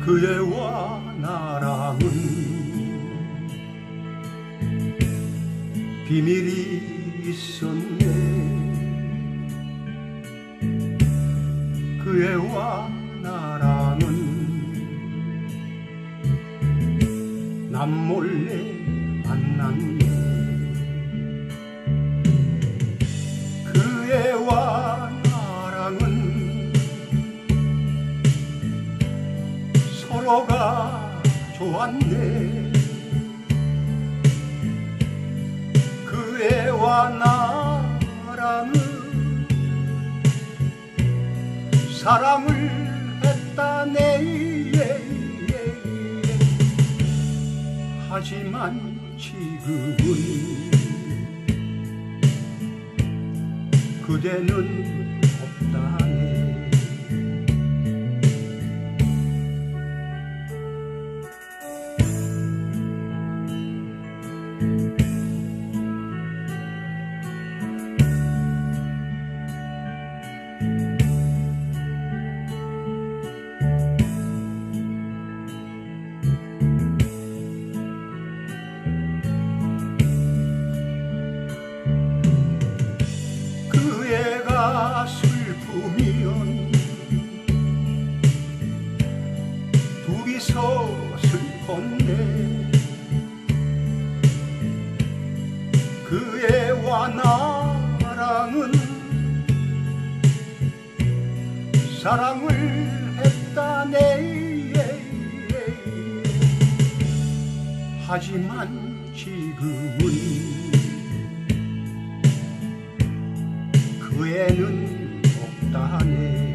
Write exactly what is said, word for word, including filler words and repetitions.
그 애와 나랑은 비밀이 있었네. 그 애와 나랑은 남몰래 만났네. 그 애와 나랑은 서로가 좋았네. 그 애와 나랑은 사랑을 했다네. 하지만 지금은 그대는 없다네. 슬프면 둘이서 슬펐네. 그 애와 나랑은 사랑을 했다네. 하지만 지금은 그 애는 없다네.